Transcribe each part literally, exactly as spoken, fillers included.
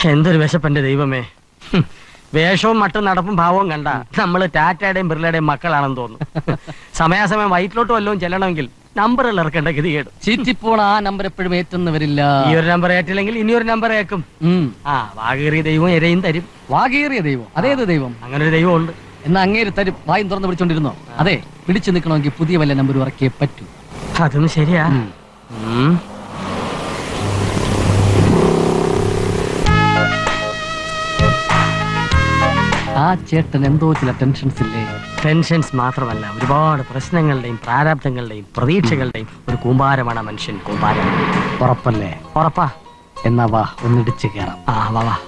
എന്തൊരു വിശപ്പന്റെ ദൈവമേ. വേഷവും മട്ടും നടപ്പും ഭാവവും കണ്ട നമ്മള് ടാറ്റയുടെയും ബിർലയുടെയും മക്കളാണെന്ന് തോന്നുന്നു. സമയാസമയം വയറ്റിലോട്ട് വല്ലതും ചെല്ലണമെങ്കിൽ നമ്പറുകൾ ഇറക്കേണ്ട ഗതികേട്. ചീറ്റിപ്പോൾ ആ നമ്പർ എപ്പോഴും ഏറ്റുന്ന വരില്ല. ഈ ഒരു നമ്പർ ഏറ്റില്ലെങ്കിൽ ഇനിയൊരു നമ്പർ ഏക്കും. ആ വാകേറിയ ദൈവം ഇരയും തരും. വാകേറിയ ദൈവം? അതേത് ദൈവം? അങ്ങനെ ഒരു ദൈവം ഉണ്ട്. എന്നാ അങ്ങേര് തരും. വായും തുറന്ന് പിടിച്ചോണ്ടിരുന്നോ? അതെ, പിടിച്ചു നിൽക്കണമെങ്കിൽ പുതിയ വല്ല നമ്പർ ഇറക്കിയേ പറ്റൂ. അതൊന്നും ശരിയാ. ആ ചേട്ടൻ എന്തോ ചില ടെൻഷൻസ് ഇല്ലേ? ടെൻഷൻസ് മാത്രമല്ല, ഒരുപാട് പ്രശ്നങ്ങളുടെയും പ്രാരാബ്ദങ്ങളുടെയും പ്രതീക്ഷകളുടെയും ഒരു കൂമ്പാരമാണ് മനുഷ്യൻ. കൂമ്പാരം. ഉറപ്പല്ലേ? ഉറപ്പാ. എന്നാ വാ, ഒന്നിടിച്ച് കയറാം. ആ വാ വാ.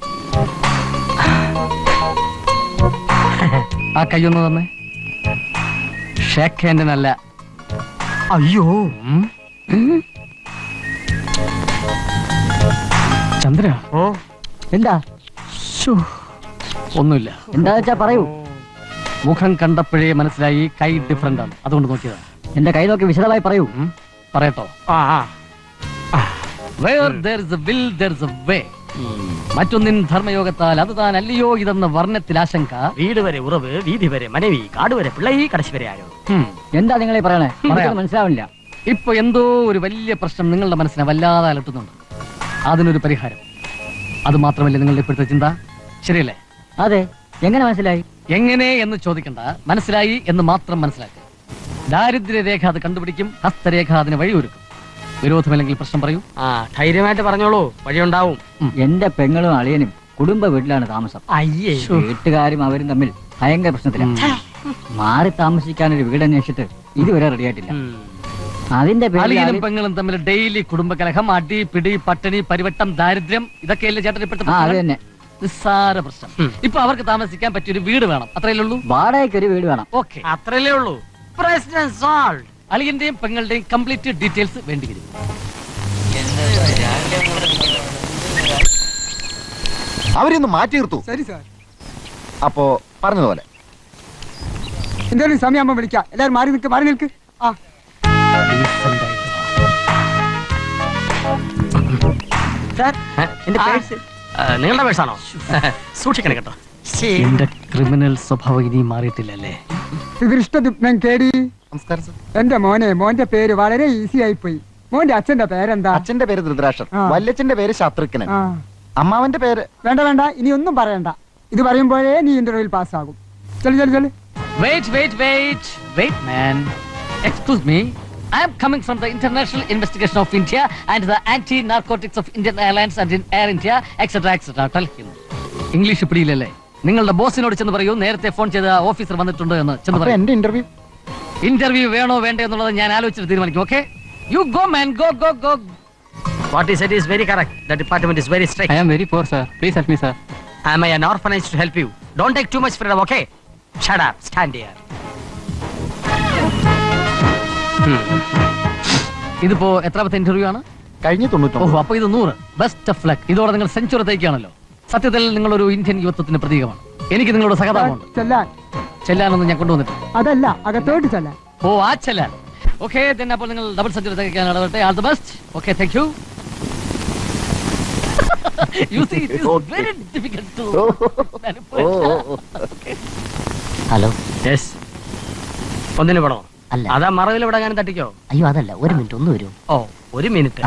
ആ കയ്യൊന്ന് തന്നെ. ഷേക്ക് ഹാൻഡിനല്ല. അയ്യോ, ചന്ദ്ര. ഓ എന്താ? ഒന്നുമില്ല. എന്താ വെച്ചാ പറയൂ. മുഖം കണ്ടപ്പോഴേ മനസ്സിലായി കൈ ഡിഫറെന്റ് ആണ്, അതുകൊണ്ട് നോക്കിയതാ. എന്റെ കൈ നോക്കി വിശദമായി പറയൂ. പറയട്ടോ? Where there is a will, there is a way. മറ്റൊന്നിൻ ധർമ്മയോഗത്താൽ അത് താൻ അല്ലയോ ഇതെന്ന വർണ്ണത്തിൽ ആശങ്ക. വീട് വരെ ഉറവ്, വീതി വരെ മനവി, കാട് വരെ പിള്ളൈ, കടശി വരെ ആരോ. എന്താ നിങ്ങളെ പറയണേ? മനസ്സിലാവില്ല. ഇപ്പൊ എന്തോ ഒരു വലിയ പ്രശ്നം നിങ്ങളുടെ മനസ്സിനെ വല്ലാതെ അലട്ടുന്നുണ്ട്. അതിനൊരു പരിഹാരം. അത് മാത്രമല്ലേ നിങ്ങളുടെ ഇപ്പോഴത്തെ ചിന്ത? ശരിയല്ലേ? അതെ. എങ്ങനെ മനസ്സിലായി? എങ്ങനെ എന്ന് ചോദിക്കണ്ട, മനസ്സിലായി എന്ന് മാത്രം മനസ്സിലാക്കുക. ദാരിദ്ര്യരേഖ അത് കണ്ടുപിടിക്കും, ഹസ്തരേഖ അതിന് വഴിയൊരുക്കും. വിരോധമില്ലെങ്കിൽ പ്രശ്നം പറയൂ. ആ ധൈര്യമായിട്ട് പറഞ്ഞോളൂ, വഴിയുണ്ടാവും. എന്റെ പെങ്ങളും അളിയനും കുടുംബ വീട്ടിലാണ് താമസം. അയ്യേ, വീട്ടുകാരും അവരും തമ്മിൽ ഭയങ്കര പ്രശ്നത്തിലാണ്. മാറി താമസിക്കാൻ ഒരു വീട് അന്വേഷിച്ചിട്ട് ഇതുവരെ റെഡിയായിട്ടില്ല. അതിന്റെ അളിയനും പെങ്ങളും തമ്മിൽ ഡെയിലി കുടുംബകലഹം, അടി, പിടി, പട്ടിണി, പരിവട്ടം, ദാരിദ്ര്യം, ഇതൊക്കെയല്ലേ ചേട്ടൻ ഇപ്പോഴത്തെ? അത് തന്നെ നിസ്സാര പ്രശ്നം. ഇപ്പൊ അവർക്ക് താമസിക്കാൻ പറ്റിയൊരു വീട് വേണം, അത്രയല്ലേ ഉള്ളൂ. വാടകയ്ക്ക് ഒരു വീട് വേണം. ഓക്കെ, അത്രയല്ലേ ഉള്ളൂ. പ്രശ്നം സോൾവ്. അളിയന്റെയും പെങ്ങളുടെയും കംപ്ലീറ്റ് ഡീറ്റെയിൽസ് വേണ്ടി വരും. അവരൊന്ന് മാറ്റി നിർത്തൂ. ശരി സാർ. അപ്പോ പറഞ്ഞതുപോലെ എന്തായാലും സമയമാകുമ്പോ വിളിക്കാം. എല്ലാരും മാറി നിൽക്ക്, മാറി നിൽക്ക്. ആ സാർ, എന്റെ പേഴ്സ് നിങ്ങളുടെ പേഴ്സാണോ? സൂക്ഷിക്കണം കേട്ടോ. എന്റെ ക്രിമിനൽ സ്വഭാവം ഇനി മാറിയിട്ടില്ലല്ലേ? ദൃഷ്ടദിഗ്നം കേടി. നമസ്കാരം സർ. എന്റെ മോനെ, മോന്റെ പേര് വളരെ ഈസി ആയി പോയി. മോന്റെ അച്ഛന്റെ പേരെന്താ? അച്ഛന്റെ പേര് ധൃതരാഷ്ട്രൻ, വല്യച്ഛന്റെ പേര് ശത്രുഘ്നൻ, അമ്മാവന്റെ പേര്. വേണ്ട വേണ്ട, ഇനി ഒന്നും പറയണ്ട. ഇത് പറയുമ്പോഴേ നീ ഇന്റർവ്യൂവിൽ പാസ്സാകും. ചെല്ലു ചെല്ലു ചെല്ലു. Wait, wait, wait, wait, man. Excuse me. I am coming from the International Investigation of India and the Anti-Narcotics of Indian Airlines and in Air India, et cetera et cetera. Tell him. English പിടിയില്ലല്ലേ? നിങ്ങളുടെ ബോസിനോട് ചെന്ന് പറയൂ, നേരത്തെ phone ചെയ്ത officer വന്നിട്ടുണ്ട് എന്ന് ചെന്ന് പറയൂ. എന്റെ ഇന്റർവ്യൂ ഇന്റർവ്യൂ വേണോ വേണ്ടോ എന്നുള്ളത് ഞാൻ ആലോചിച്ചിട്ട് തീരുമാനിക്കും. Okay, you go man, go go go. What he said is very correct. The department is very strict. I am very poor, sir. Please help me, sir. I am an orphanage to help you. Don't take too much freedom, okay? Shut up. Stand here. ഇതിപ്പോ എത്രാമത്തെ interview ആണ്? കഴിഞ്ഞ തൊണ്ണൂറ്റി. ഓഹോ, അപ്പൊ ഇത് നൂറ്. Best of luck. ഇതോടെ നിങ്ങൾ സെഞ്ചുറി തയ്ക്കുകയാണല്ലോ. സത്യത്തിൽ നിങ്ങളൊരു ഇന്ത്യൻ യുവത്വത്തിന്റെ പ്രതീകമാണ്. എനിക്ക് നിങ്ങളോട് സഹതാപമുണ്ട്. ചെല്ലാൻ ചെല്ലാനൊന്നും ഞാൻ കൊണ്ടുവന്നിട്ട്. അതല്ല, അകത്തോട്ട് ചെല്ലാൻ. ഓ, ആ ചെല്ലാൻ. ഓക്കെ, then അപ്പോൾ നിങ്ങൾ ഡബിൾ സെഞ്ചുറി തയ്ക്കാൻ ഇടപെട്ടെ. All the best. Okay, thank you. You see, it is very difficult to manipulate. Hello. Yes. ഒന്നിന് പോണോ? അല്ല. അതാ മറവിൽ ഇവിടെ ഞാൻ തട്ടിക്കോ? അയ്യോ അതല്ല, ഒരു മിനിറ്റ് ഒന്ന് വരൂ. ഓ, ഒരു മിനിറ്റ്.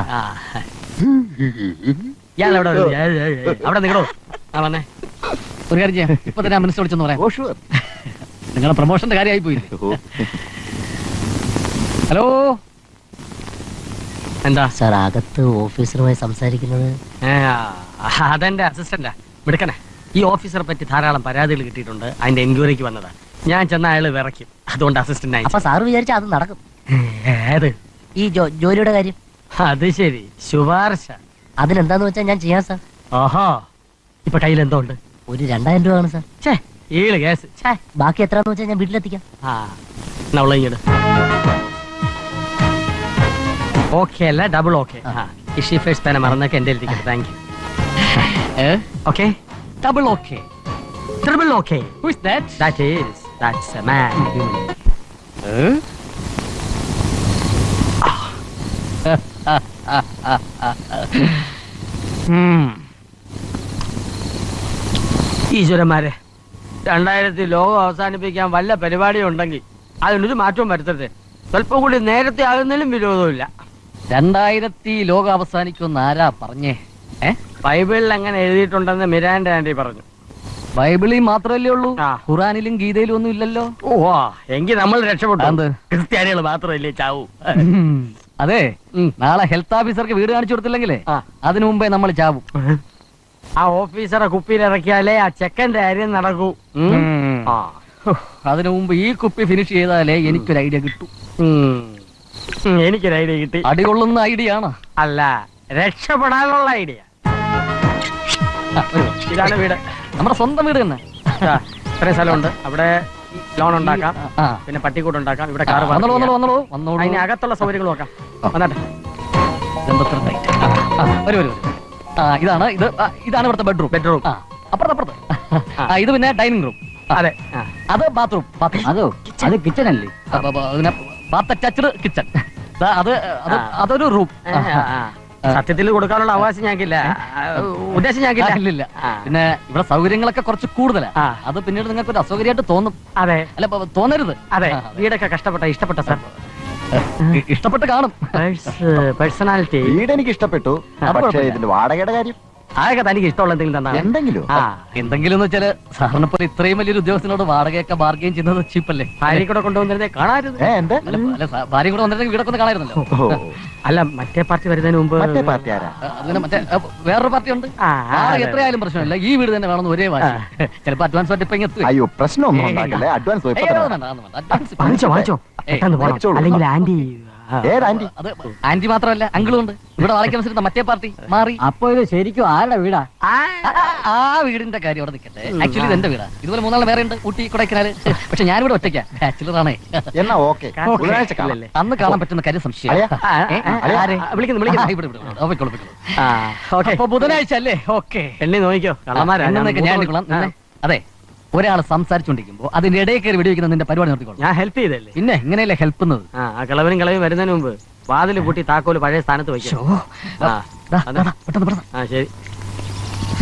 ഇയാൾ എവിടെ? അവിടെ നിങ്ങളോ? ആ വന്നേ. ഒരു കാര്യം ചെയ്യാം, ഇപ്പൊ തന്നെ മിനിസ്റ്റർ വിളിച്ചെന്ന് പറയാം. നിങ്ങളുടെ പ്രൊമോഷന്റെ കാര്യമായി പോയി. ഹലോ, എന്താ സാർ അകത്ത് ഓഫീസറുമായി സംസാരിക്കുന്നത്? അതെന്റെ അസിസ്റ്റന്റാ, മിടുക്കനെ. ഈ ഓഫീസറെ പറ്റി ധാരാളം പരാതികൾ കിട്ടിയിട്ടുണ്ട്. അതിന്റെ എൻക്വയറിക്ക് വന്നതാ. ഞാൻ ചെന്ന അയാള് വിറയ്ക്കും, അതുകൊണ്ട് അസിസ്റ്റന്റ് ആയി. അപ്പൊ സാറ് വിചാരിച്ചാ അത് നടക്കും? ഏത്? ഈ ജോലിയുടെ കാര്യം. അത് ശരി, ശുപാർശ. അതിനെന്താന്ന് വെച്ചാൽ ഞാൻ ചെയ്യാം സാർ. ഓഹോ, ഇപ്പൊ കയ്യിൽ എന്തോ ഉണ്ട്? ഒരു രണ്ടായിരം രൂപ ആണ് സാർ. ഛേ, ഏഴ് കേസ്. ഛേ, ബാക്കി എത്രയാന്ന് വെച്ചാൽ ഞാൻ വീട്ടിലെത്തിക്കാം. ആ, ഇങ്ങോട്ട്. ഓക്കെ അല്ല, ഡബിൾ ഓക്കെ. ഈ ഷീഫേഴ്സ് പേന മറന്നൊക്കെ എന്റെ എഴുതിക്കട്ടെ. Thank you. Okay, double okay, triple okay. Who is that? That is, that's a man. Hmm. ഈശ്വരന്മാരെ, രണ്ടായിരത്തി ലോകം അവസാനിപ്പിക്കാൻ വല്ല പരിപാടിയും ഉണ്ടെങ്കിൽ അതിനൊരു മാറ്റവും വരുത്തരുത്. സ്വല്പം കൂടി നേരത്തെ ആകുന്നതിലും വിരോധമില്ല. രണ്ടായിരത്തി ലോകം അവസാനിക്കുമെന്ന് ആരാ പറഞ്ഞേ? ഏ ബൈബിളിൽ അങ്ങനെ എഴുതിയിട്ടുണ്ടെന്ന് മിരാൻഡ ആന്റി പറഞ്ഞു. ബൈബിളിൽ മാത്രമല്ലേ ഉള്ളൂ, ആ. ഖുറാനിലും ഗീതയിലും ഒന്നും ഇല്ലല്ലോ. ഓ എങ്കിൽ നമ്മൾ രക്ഷപ്പെട്ടു. എന്ത്? ക്രിസ്ത്യാനികൾ മാത്രമല്ലേ ചാവൂ. അതെ, നാളെ ഹെൽത്ത് ഓഫീസർക്ക് വീട് കാണിച്ചു കൊടുത്തില്ലെങ്കിലേ ആ. അതിനു മുമ്പേ നമ്മൾ ചാവും. ആ ഓഫീസറെ കുപ്പിയിലിറക്കിയാലേ ആ ചെക്കന്റെ കാര്യം നടക്കൂ. ഉം. ആ. അതിനു മുമ്പ് ഈ കുപ്പി ഫിനിഷ് ചെയ്താലേ എനിക്കൊരു ഐഡിയ കിട്ടൂ. ഉം. ഉം, എനിക്കൊരു ഐഡിയ കിട്ടി. അടികൊള്ളുന്ന ഐഡിയ ആണ്. അല്ല, രക്ഷപ്പെടാനുള്ള ഐഡിയ. ഇതാണ് വീട്, നമ്മുടെ സ്വന്തം വീട് തന്നെ. ആ, ഇത്രയും സ്ഥലമുണ്ട്. അവിടെ ലോൺ ഉണ്ടാക്കാം, ആ. പിന്നെ പട്ടിക്കൂട്ട് ഉണ്ടാക്കാം. ഇവിടെ ആ, കാർ വന്നോളൂ വന്നോളൂ വന്നോളൂ വന്നോളൂ. അതിന് അകത്തുള്ള സൗകര്യങ്ങൾ നോക്കാം. വന്നാട്ടെ. ഇതെന്തത്ര tight? ആ, ആ, വരൂ വരൂ വരൂ. ആ, ഇതാണ് ഇത് ആ, ഇതാണ് ഇവിടുത്തെ ബെഡ്റൂം. ബെഡ്റൂം. ആ, അപ്പുറത്ത് അപ്പുറത്ത്. ആ, ഇത് പിന്നെ ഡൈനിങ് റൂം. അതെ. ആ. അത് ബാത്റൂം. അതോ അത് കിച്ചൺ അല്ലേ? പിന്നെ ബാത്ത് അറ്റാച്ച്ഡ് കിച്ചൺ. അത് അത് അതൊരു റൂം. ആ, ആ. സത്യത്തിൽ കൊടുക്കാനുള്ള അവകാശം ഞങ്ങൾക്കില്ല, ഉദ്ദേശം ഞങ്ങൾക്കില്ല. ഇല്ലില്ല. ആ. പിന്നെ ഇവിടെ സൗകര്യങ്ങളൊക്കെ കുറച്ച് കൂടുതലാ. ആ. അത് പിന്നീട് നിങ്ങൾക്ക് ഒരു അസൗകര്യമായിട്ട് തോന്നും. അതെ അല്ല പ- തോന്നരുത്. അതെ. ആ, വീടൊക്കെ കഷ്ടപ്പെട്ട ഇഷ്ടപ്പെട്ട സാർ. ഇ- ഇഷ്ടപ്പെട്ട് കാണും. പേഴ്സണാലിറ്റി വീട് എനിക്ക് ഇഷ്ടപ്പെട്ടു. അത് പക്ഷേ കുഴപ്പമില്ല. ഇതിന്റെ വാടകയുടെ കാര്യം അതൊക്കെ തനിക്ക് ഇഷ്ടമുള്ള എന്തെങ്കിലും തന്നാ മതി. എന്തെങ്കിലും ആ, എന്തെങ്കിലും എന്ന് വെച്ചാല് സാറിനെ പോലെ ഇത്രയും വലിയൊരു ഉദ്യോഗസ്ഥനോട് വാടകയൊക്കെ ബാർഗെയിൻ ചെയ്യുന്നത് ചീപ്പല്ലേ? ഭാര്യ കൂടെ കൊണ്ടുവന്നിരുന്നേ കാണാരുത്. ഏ എന്ത് അല്ല അല്ല, സാ- ഭാര്യയും കൂടെ വന്നിട്ടുണ്ടെങ്കിൽ വീടൊക്കെ ഒന്ന് കാണായിരുന്നല്ലോ. ഓ, അല്ല, മറ്റേ പാർട്ടി വരുന്നതിന് മുമ്പ് മറ്റേ പാർട്ടി ആരാ? ആ, അതിന് മറ്റേ ആ, വേറൊരു പാർട്ടി ഉണ്ട്. ആ, ആ, വാടക അതെ. എത്രയായാലും പ്രശ്നമില്ല, ഈ വീട് തന്നെ വേണമെന്ന് ഒരേ വാശി. ചിലപ്പോ അഡ്വാൻസ് ആയിട്ട് ഇപ്പൊ ഇങ്ങ് എത്തുവേ. അയ്യോ പ്രശ്നമൊന്നും ഉണ്ടാക്കല്ലേ. അഡ്വാൻസ് ഏയ്, അതൊന്നും വേണ്ട, അതൊന്നും വേണ്ട. അഡ്വാൻസ് ഇപ്പൊ- വാങ്ങിച്ചോ വാങ്ങിച്ചോ ഏയ്, പെട്ടെന്ന് പോണം. വെച്ചോളൂ. അല്ലെങ്കിൽ ആന്റി. ആ. ഏത് ആന്റി? അത് ആന്റി മാത്രമല്ല അങ്കിളും ഉണ്ട്. ഇവിടെ വാടക അനുസരിച്ച് മറ്റേ പാർട്ടി മാറി. അപ്പൊ ഇത് ശരിക്കും ആരുടെ വീടാ? ആ, ആ, ആ വീടിന്റെ കാര്യം അവിടെ നിൽക്കട്ടെ. ആക്ച്വലി ഇത് എന്റെ വീടാ. ഇതുപോലെ മൂന്നാളെ വേറെ ഉണ്ട്, ഊട്ടി കൊടൈക്കനാല്. പക്ഷെ ഞാനിവിടെ ഒറ്റയ്ക്കാ, ബാച്ചിലറാണേ. എന്നാ ഓക്കെ, ബുധനാഴ്ച കാണാം. ഇല്ലല്ലേ? അന്ന് കാണാൻ പറ്റുന്ന കാര്യം സംശയം. അളിയാ, ആ, ആ, ആ, ആരെ? ആ, വിളിക്കുന്നു വിളിക്കുന്നു. ആ, ഇവിടെ, ഇവിടെ, ഇവിടെ. ഓ, പൊയ്ക്കോളൂ, പൊയ്ക്കോളൂ. ആ, ഓക്കേ. അപ്പൊ ബുധനാഴ്ച അല്ലേ? ഓക്കെ. എണ്ണി നോക്കിക്കോ, കള്ളന്മാരാ. ഞാൻ എന്നൊക്കെ ഞാൻ എടുക്കണം. ആ. നിന്നെ- അതെ, ഒരാൾ സംസാരിച്ചുകൊണ്ടിരിക്കുമ്പോ അതിന്റെ ഇടയിൽ കയറി വെടിവെക്കുന്ന നിന്റെ പരിപാടി നിർത്തിക്കോളൂ. ഞാൻ ഹെൽപ്പ് ചെയ്തല്ലേ. പിന്നെ ഇങ്ങനെയല്ലേ ഹെൽപ്പ് എന്നത്? ആ, ആ കിളവനും കിളവും വരുന്നതിന് മുമ്പ് വാതിൽ പൂട്ടി താക്കോല് പഴയ സ്ഥാനത്ത് വയ്ക്കും. ആ, ദാ, ദാ, ദാ, പെട്ടെന്ന് പെട്ടെന്ന്. ആ, ശരി.